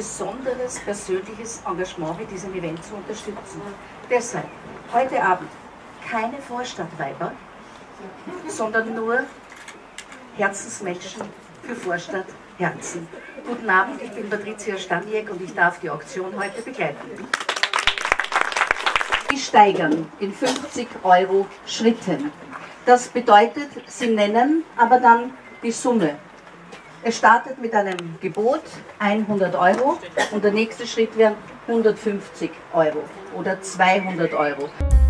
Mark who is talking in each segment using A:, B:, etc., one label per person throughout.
A: besonderes persönliches Engagement mit diesem Event zu unterstützen. Deshalb heute Abend keine Vorstadtweiber, sondern nur Herzensmenschen für Vorstadtherzen. Guten Abend, ich bin Patricia Staniek und ich darf die Auktion heute begleiten. Sie steigern in 50 € Schritten. Das bedeutet, Sie nennen aber dann die Summe. Es startet mit einem Gebot 100 € und der nächste Schritt wären 150 € oder 200 €.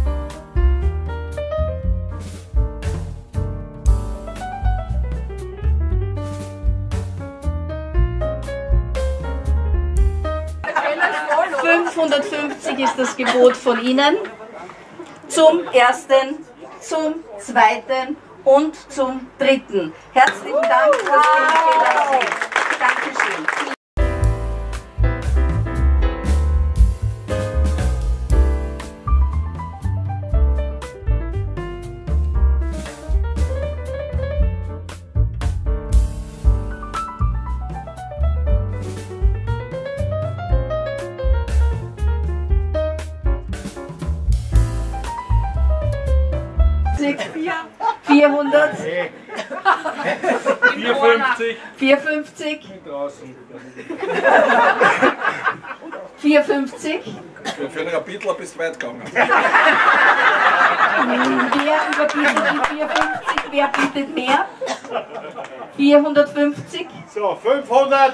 A: €550 ist das Gebot von Ihnen zum ersten, zum zweiten und zum dritten. Herzlichen Dank fürs Geld. Dankeschön. Vierhundert.
B: 450.
A: 450. 450.
B: Für einen Kapitel bist du weit gegangen.
A: Wer überbietet die 450? Wer bietet mehr? 450.
B: So, 500.
A: 500,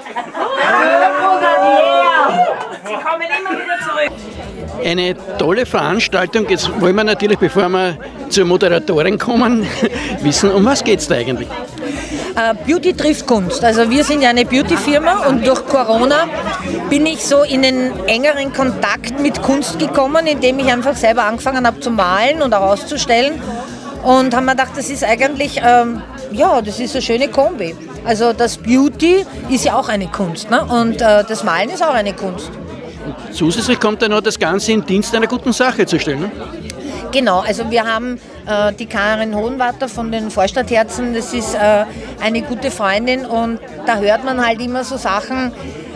A: yeah!
C: Sie kommen immer wieder zurück.
D: Eine tolle Veranstaltung. Jetzt wollen wir natürlich, bevor wir zur Moderatorin kommen, wissen, um was geht es da eigentlich?
C: Beauty trifft Kunst. Also wir sind ja eine Beauty-Firma und durch Corona bin ich so in den engeren Kontakt mit Kunst gekommen, indem ich einfach selber angefangen habe zu malen und auch auszustellen. Und haben mir gedacht, das ist eigentlich, ja, das ist eine schöne Kombi. Also das Beauty ist ja auch eine Kunst, ne? Und das Malen ist auch eine Kunst.
D: Und zusätzlich kommt dann noch das Ganze im Dienst einer guten Sache zu stellen, ne?
C: Genau, also wir haben die Karin Hohenwarter von den Vorstadtherzen, das ist eine gute Freundin und da hört man halt immer so Sachen,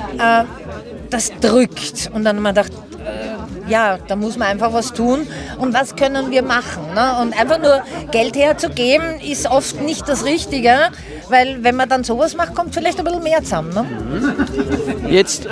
C: das drückt. Und dann haben wir gedacht, ja, da muss man einfach was tun. Und was können wir machen? Ne? Und einfach nur Geld herzugeben, ist oft nicht das Richtige, weil wenn man dann sowas macht, kommt vielleicht ein bisschen mehr zusammen. Ne?
D: Jetzt,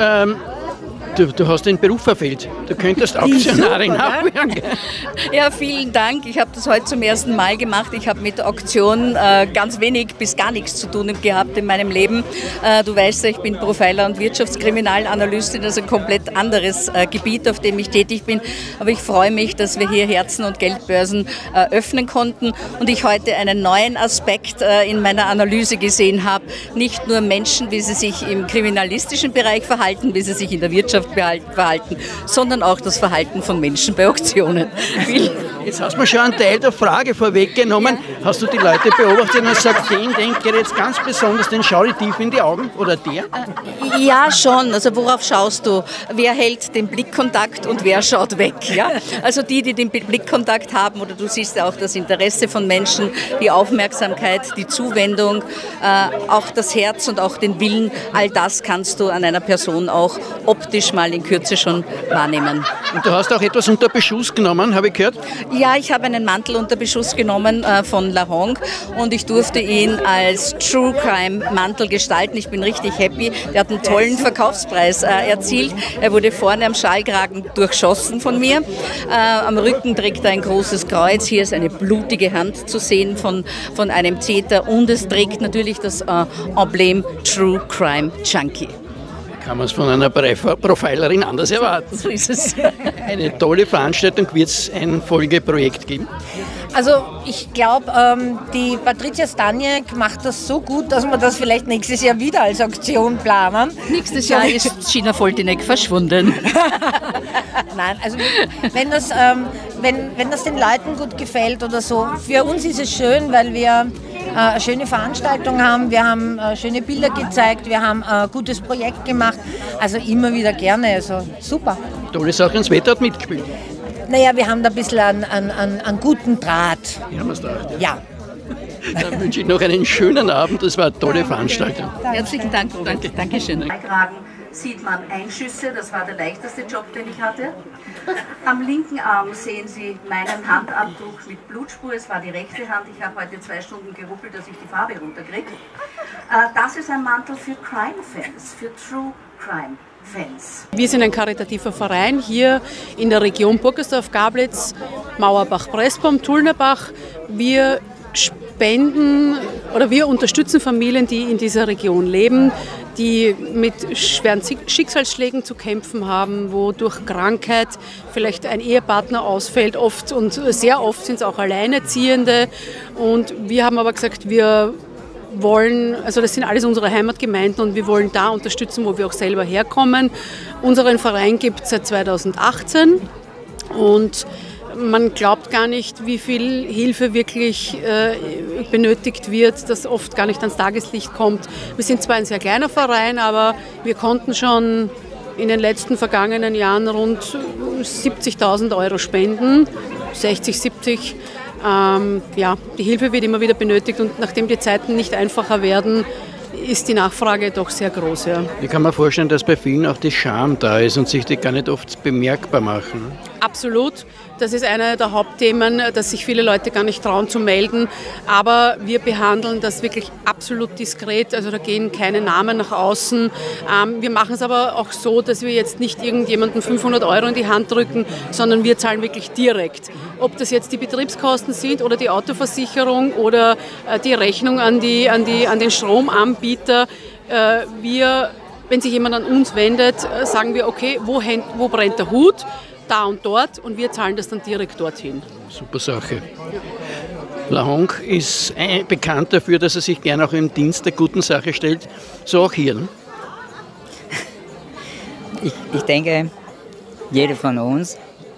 D: du hast den Beruf verfehlt. Du könntest Auktionarin werden.
E: Ja, vielen Dank. Ich habe das heute zum ersten Mal gemacht. Ich habe mit Auktion ganz wenig bis gar nichts zu tun gehabt in meinem Leben. Du weißt ja, ich bin Profiler und Wirtschaftskriminalanalystin, also ein komplett anderes Gebiet, auf dem ich tätig bin. Aber ich freue mich, dass wir hier Herzen- und Geldbörsen öffnen konnten und ich heute einen neuen Aspekt in meiner Analyse gesehen habe. Nicht nur Menschen, wie sie sich im kriminalistischen Bereich verhalten, wie sie sich in der Wirtschaft verhalten, sondern auch das Verhalten von Menschen bei Auktionen.
D: Jetzt hast du mir schon einen Teil der Frage vorweggenommen. Ja. Hast du die Leute beobachtet und gesagt, den denke jetzt ganz besonders, den schau ich tief in die Augen oder der?
E: Ja, schon. Also worauf schaust du? Wer hält den Blickkontakt und wer schaut weg? Ja? Also die den Blickkontakt haben, oder du siehst ja auch das Interesse von Menschen, die Aufmerksamkeit, die Zuwendung, auch das Herz und auch den Willen, all das kannst du an einer Person auch optisch mal in Kürze schon wahrnehmen.
D: Und du hast auch etwas unter Beschuss genommen, habe ich gehört?
E: Ja, ich habe einen Mantel unter Beschuss genommen von La Hong und ich durfte ihn als True Crime Mantel gestalten. Ich bin richtig happy. Der hat einen tollen Verkaufspreis erzielt. Er wurde vorne am Schalkragen durchschossen von mir. Am Rücken trägt er ein großes Kreuz. Hier ist eine blutige Hand zu sehen von einem Täter und es trägt natürlich das Emblem True Crime Junkie.
D: Kann man es von einer Profilerin anders erwarten.
E: So ist es.
D: Eine tolle Veranstaltung. Wird es ein Folgeprojekt geben?
C: Also ich glaube, die Patricia Staniek macht das so gut, dass wir das vielleicht nächstes Jahr wieder als Auktion planen.
E: Nächstes Jahr ist Gina Foltinek verschwunden.
C: Nein, also wenn das den Leuten gut gefällt oder so, für uns ist es schön, weil wir eine schöne Veranstaltung haben, wir haben schöne Bilder gezeigt, wir haben ein gutes Projekt gemacht, also immer wieder gerne, also super.
D: Tolle Sache, das Wetter hat mitgespielt.
C: Naja, wir haben da ein bisschen einen guten Draht.
D: Ja, was da?
C: Ja.
D: Dann wünsche ich noch einen schönen Abend, das war eine tolle Veranstaltung.
E: Herzlichen Dank. Dankeschön.
A: sieht man Einschüsse, das war der leichteste Job, den ich hatte. Am linken Arm sehen Sie meinen Handabdruck mit Blutspur, es war die rechte Hand, ich habe heute 2 Stunden geruppelt, dass ich die Farbe runterkriege. Das ist ein Mantel für Crime-Fans, für True Crime-Fans.
F: Wir sind ein karitativer Verein hier in der Region Burgersdorf-Gablitz, Mauerbach-Pressbaum, Tullnerbach. Wir spenden oder wir unterstützen Familien, die in dieser Region leben, die mit schweren Schicksalsschlägen zu kämpfen haben, wo durch Krankheit vielleicht ein Ehepartner ausfällt, oft und sehr oft sind es auch Alleinerziehende. Und wir haben aber gesagt, wir wollen, also das sind alles unsere Heimatgemeinden und wir wollen da unterstützen, wo wir auch selber herkommen. Unseren Verein gibt es seit 2018 und man glaubt gar nicht, wie viel Hilfe wirklich benötigt wird, das oft gar nicht ans Tageslicht kommt. Wir sind zwar ein sehr kleiner Verein, aber wir konnten schon in den letzten vergangenen Jahren rund 70.000 Euro spenden, 60, 70. Ja, die Hilfe wird immer wieder benötigt und nachdem die Zeiten nicht einfacher werden, ist die Nachfrage doch sehr groß. Ja.
D: Ich kann mir vorstellen, dass bei vielen auch die Scham da ist und sich die gar nicht oft bemerkbar machen.
F: Absolut. Das ist einer der Hauptthemen, dass sich viele Leute gar nicht trauen zu melden. Aber wir behandeln das wirklich absolut diskret. Also da gehen keine Namen nach außen. Wir machen es aber auch so, dass wir jetzt nicht irgendjemandem 500 Euro in die Hand drücken, sondern wir zahlen wirklich direkt. Ob das jetzt die Betriebskosten sind oder die Autoversicherung oder die Rechnung an den Stromanbieter. Wenn sich jemand an uns wendet, sagen wir, okay, wo brennt der Hut? Da und dort und wir zahlen das dann direkt dorthin.
D: Super Sache. La Honk ist bekannt dafür, dass er sich gerne auch im Dienst der guten Sache stellt. So auch hier. Ne?
G: Ich denke, jeder von uns,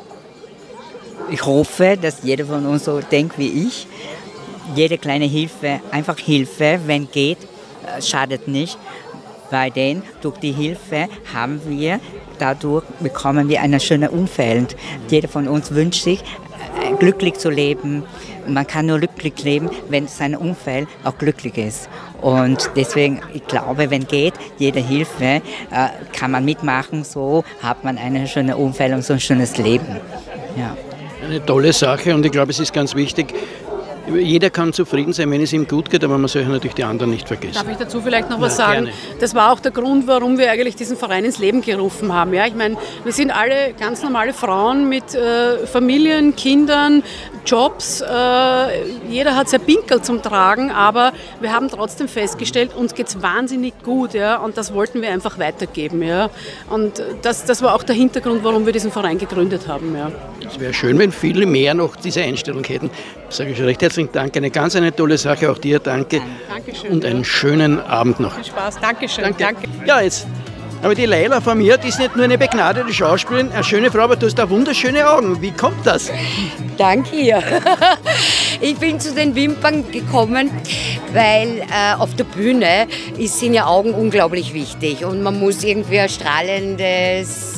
G: ich hoffe, dass jeder von uns so denkt wie ich. Jede kleine Hilfe, einfach Hilfe, wenn geht, schadet nicht. Weil denn durch die Hilfe dadurch bekommen wir ein schönes Umfeld. Jeder von uns wünscht sich, glücklich zu leben. Man kann nur glücklich leben, wenn sein Umfeld auch glücklich ist. Und deswegen, ich glaube, wenn geht, jede Hilfe kann man mitmachen. So hat man ein schönes Umfeld und so ein schönes Leben. Ja.
D: Eine tolle Sache und ich glaube, es ist ganz wichtig, jeder kann zufrieden sein, wenn es ihm gut geht, aber man soll natürlich die anderen nicht vergessen.
F: Darf ich dazu vielleicht noch was sagen? Gerne. Das war auch der Grund, warum wir eigentlich diesen Verein ins Leben gerufen haben. Ja, ich meine, wir sind alle ganz normale Frauen mit Familien, Kindern, Jobs. Jeder hat sein Pinkel zum Tragen, aber wir haben trotzdem festgestellt, uns geht es wahnsinnig gut. Ja, und das wollten wir einfach weitergeben. Ja. Und das war auch der Hintergrund, warum wir diesen Verein gegründet haben. Ja.
D: Es wäre schön, wenn viele mehr noch diese Einstellung hätten. Ich sage schon recht herzlichen Dank. Eine tolle Sache. Auch dir danke.
F: Dankeschön.
D: Und einen schönen Abend noch.
F: Viel Spaß. Dankeschön.
D: Danke. Ja, jetzt. Aber die Leila von mir, die ist nicht nur eine begnadete Schauspielerin, eine schöne Frau, aber du hast da wunderschöne Augen. Wie kommt das?
H: Danke. Ich bin zu den Wimpern gekommen, weil auf der Bühne sind ja Augen unglaublich wichtig und man muss irgendwie ein strahlendes,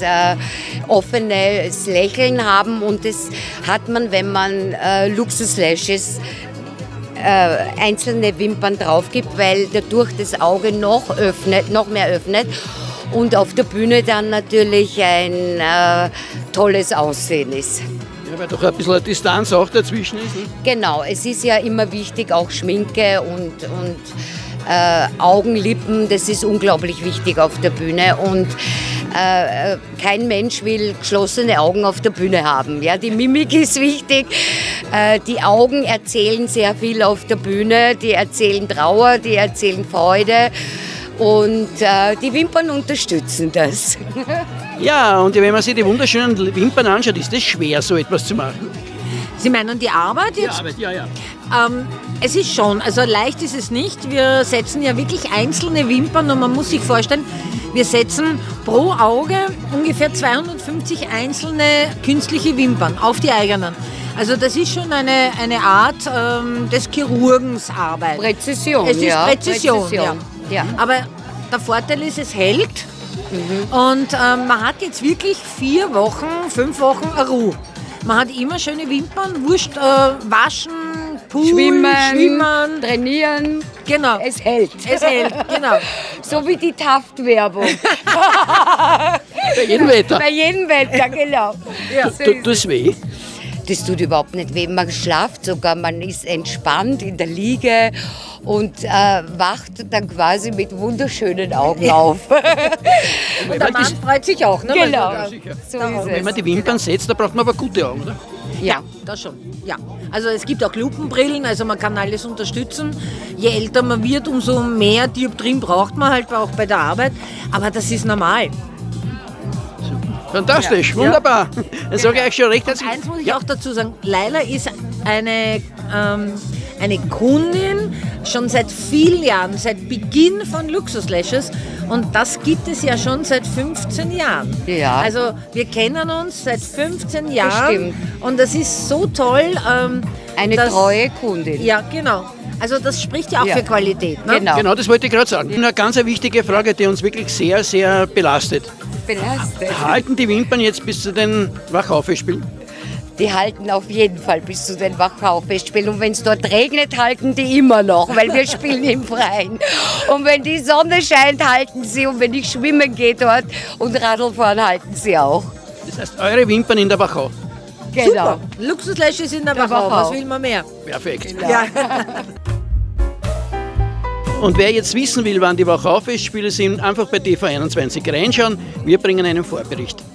H: offenes Lächeln haben und das hat man, wenn man Luxus-Lashes einzelne Wimpern drauf gibt, weil dadurch das Auge noch mehr öffnet und auf der Bühne dann natürlich ein tolles Aussehen ist.
D: Ja, weil doch ein bisschen eine Distanz auch dazwischen ist. Ne?
H: Genau, es ist ja immer wichtig, auch Schminke und Augenlippen, das ist unglaublich wichtig auf der Bühne und kein Mensch will geschlossene Augen auf der Bühne haben. Ja, die Mimik ist wichtig, die Augen erzählen sehr viel auf der Bühne, die erzählen Trauer, die erzählen Freude und die Wimpern unterstützen das.
D: Ja, und wenn man sich die wunderschönen Wimpern anschaut, ist es schwer, so etwas zu machen.
C: Sie meinen die Arbeit jetzt?
D: Die Arbeit, ja.
C: Es ist schon, also leicht ist es nicht. Wir setzen ja wirklich einzelne Wimpern und man muss sich vorstellen, wir setzen pro Auge ungefähr 250 einzelne künstliche Wimpern auf die eigenen. Also das ist schon eine Art des Chirurgensarbeit.
H: Präzision,
C: es ist Präzision.
H: Ja.
C: Aber der Vorteil ist, es hält und man hat jetzt wirklich 4 Wochen, 5 Wochen Ruhe. Man hat immer schöne Wimpern, wurscht, waschen, Pool,
H: Schwimmen, trainieren.
C: Genau.
H: Es hält.
C: Es hält, genau.
H: So wie die Taft-Werbung.
D: Bei jedem Wetter.
H: Bei jedem Wetter, genau.
C: Ja.
H: So
D: Tut das weh?
H: Das tut überhaupt nicht weh. Man schlaft sogar, man ist entspannt in der Liege und wacht dann quasi mit wunderschönen Augen auf.
C: Und der Mann freut sich auch, ne?
H: Genau,
C: Weil
H: so
C: Da-
H: ist
D: Wenn
H: es.
D: man die Wimpern setzt, da braucht man aber gute Augen, oder?
H: Ja.
C: Das schon, ja. Also es gibt auch Lupenbrillen, also man kann alles unterstützen. Je älter man wird, umso mehr Dioptrien braucht man halt auch bei der Arbeit. Aber das ist normal.
D: Fantastisch, wunderbar. Dann sage ich euch schon recht herzlich.
C: Eins muss ich auch dazu sagen, Laila ist eine Kundin schon seit vielen Jahren, seit Beginn von Luxus Lashes, und das gibt es ja schon seit 15 Jahren.
H: Ja.
C: Also wir kennen uns seit 15 Jahren
H: stimmt.
C: und das ist so toll.
H: Eine
C: dass-
H: treue Kundin.
C: Ja, genau. Also das spricht ja auch
H: Ja.
C: für Qualität. Ne?
H: Genau.
D: Genau, das wollte ich gerade sagen. Eine ganz wichtige Frage, die uns wirklich sehr, sehr belastet.
H: Belastet.
D: Halten die Wimpern jetzt bis zu den Wachhaufespielen?
H: Die halten auf jeden Fall bis zu den Wachhaufespielen. Und wenn es dort regnet, halten die immer noch, weil wir spielen im Freien. Und wenn die Sonne scheint, halten sie. Und wenn ich schwimmen gehe dort und Radl fahren, halten sie auch.
D: Das heißt, eure Wimpern in der Wachau.
H: Genau.
C: Super. Luxus Lashes in der Wachau.
H: Wachau.
C: Was will man mehr?
D: Perfekt.
C: Ja.
D: Und wer jetzt wissen will, wann die Wachhaufestspiele sind, einfach bei TV21 reinschauen. Wir bringen einen Vorbericht.